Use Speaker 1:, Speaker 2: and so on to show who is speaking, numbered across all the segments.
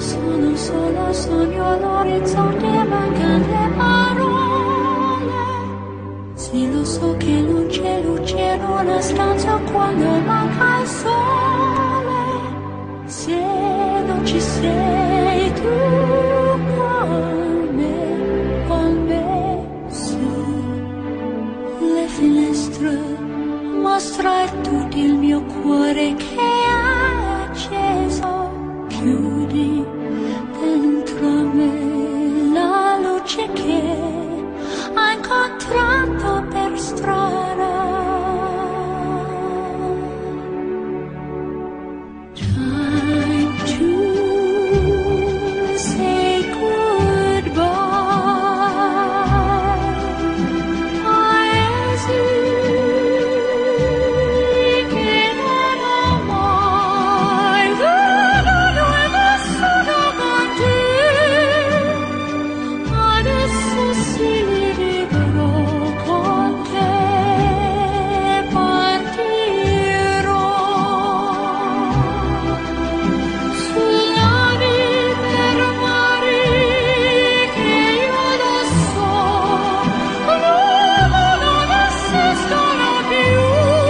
Speaker 1: sono solo sogno, l'orizzonte mancano le parole. Sì, lo so che non c'è luce in una stanza quando manca il sole. Se non ci sei tu con me, su le finestre mostrar tutto il mio cuore che è acceso. Chiudi dentro me la luce che ho incontrato per strada. Time to say goodbye. Paesi che non ho mai veduto e vissuto con te. Adesso sì, vivrò con te, partirò su navi per mari che io lo so, non esistono più.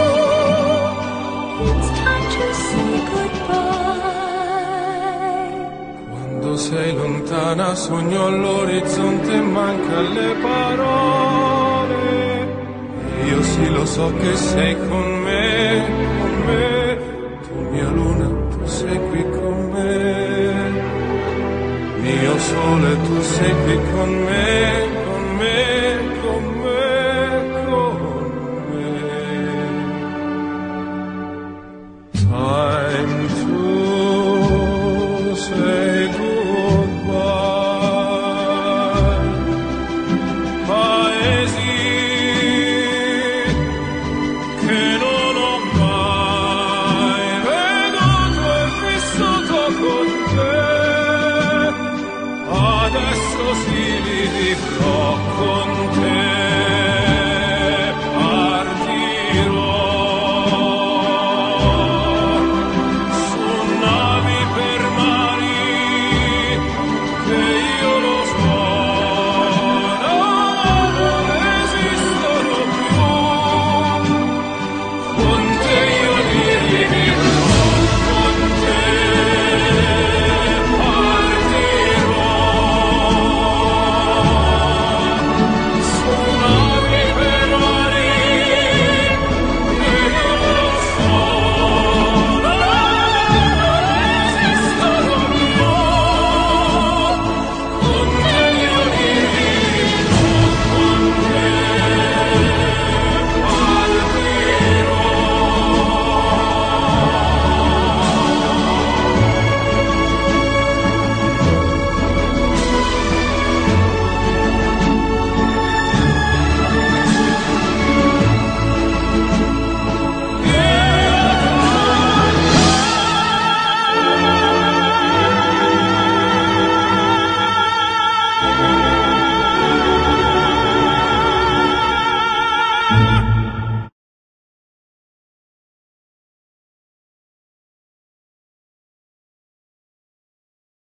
Speaker 1: It's time to say goodbye.
Speaker 2: Quando sei lontana sogno all'orizzonte e manca le parole. Io sì lo so che sei con me, tu mia luna, tu sei qui con me. Mio sole, tu sei qui con me, con me, con me, con me. Time to say goodbye. Paesi che non ho mai veduto e vissuto con te. Adesso sì li vivrò con te.